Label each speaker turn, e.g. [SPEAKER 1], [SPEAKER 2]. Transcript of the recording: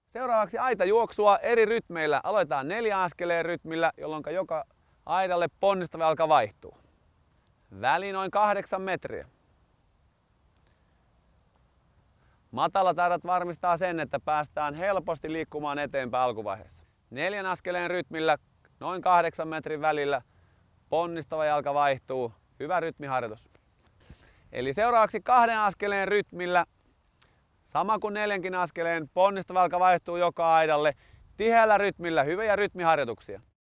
[SPEAKER 1] Seuraavaksi aitajuoksua eri rytmeillä. Aloitetaan 4 askeleen rytmillä, jolloin joka aidalle ponnistava jalka vaihtuu. Väli noin 8 metriä. Matalat aidat varmistaa sen, että päästään helposti liikkumaan eteenpäin alkuvaiheessa. 4 askeleen rytmillä noin 8 metrin välillä ponnistava jalka vaihtuu. Hyvä rytmiharjoitus. Eli seuraavaksi 2 askeleen rytmillä, sama kuin 4 askeleen, ponnistava jalka vaihtuu joka aidalle. Tiheällä rytmillä, hyviä rytmiharjoituksia.